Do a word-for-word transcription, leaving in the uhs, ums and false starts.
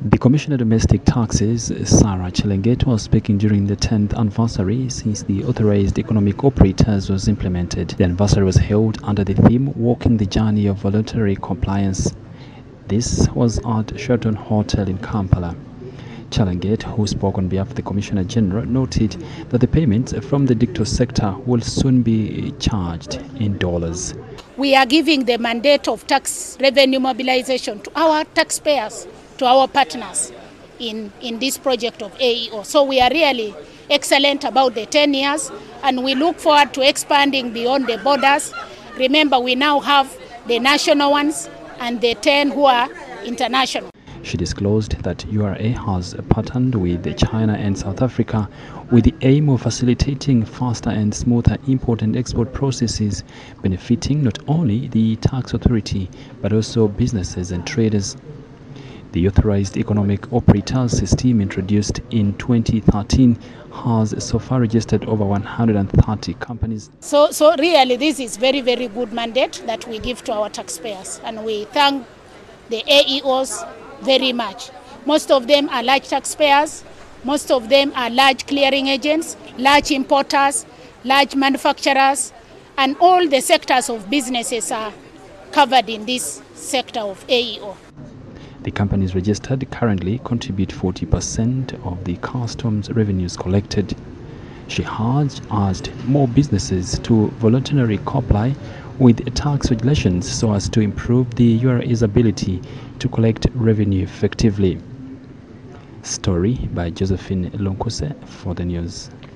The Commissioner of Domestic Taxes, Sarah Chelanget, was speaking during the tenth anniversary since the Authorized Economic Operators was implemented. The anniversary was held under the theme Walking the Journey of Voluntary Compliance. This was at Sheraton Hotel in Kampala. Chelanget, who spoke on behalf of the Commissioner General, noted that the payments from the dictator sector will soon be charged in dollars. We are giving the mandate of tax revenue mobilization to our taxpayers, to our partners in, in this project of A E O. So we are really excellent about the ten years, and we look forward to expanding beyond the borders. Remember, we now have the national ones and the ten who are international. She disclosed that U R A has partnered with China and South Africa with the aim of facilitating faster and smoother import and export processes, benefiting not only the tax authority but also businesses and traders. The Authorized Economic Operators System, introduced in twenty thirteen, has so far registered over one hundred thirty companies. So, so really this is very, very good mandate that we give to our taxpayers, and we thank the A E Os very much. Most of them are large taxpayers, most of them are large clearing agents, large importers, large manufacturers, and all the sectors of businesses are covered in this sector of A E O. The companies registered currently contribute forty percent of the customs revenues collected. She has urged more businesses to voluntarily comply with tax regulations so as to improve the U R A's ability to collect revenue effectively. Story by Josephine Lonkuse for the news.